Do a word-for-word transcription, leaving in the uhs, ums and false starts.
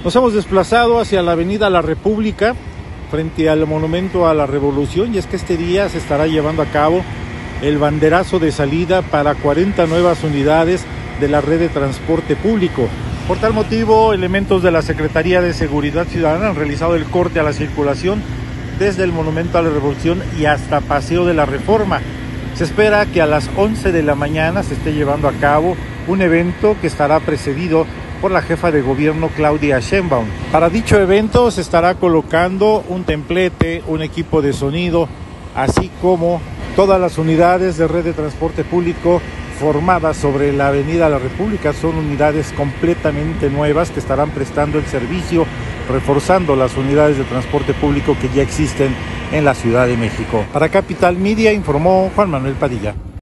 Nos hemos desplazado hacia la avenida La República, frente al Monumento a la Revolución, y es que este día se estará llevando a cabo el banderazo de salida para cuarenta nuevas unidades de la red de transporte público. Por tal motivo, elementos de la Secretaría de Seguridad Ciudadana han realizado el corte a la circulación desde el Monumento a la Revolución y hasta Paseo de la Reforma. Se espera que a las once de la mañana se esté llevando a cabo un evento que estará precedido por la jefa de gobierno Claudia Sheinbaum. Para dicho evento se estará colocando un templete, un equipo de sonido, así como todas las unidades de red de transporte público formadas sobre la avenida La República. Son unidades completamente nuevas que estarán prestando el servicio, reforzando las unidades de transporte público que ya existen en la Ciudad de México. Para Capital Media informó Juan Manuel Padilla.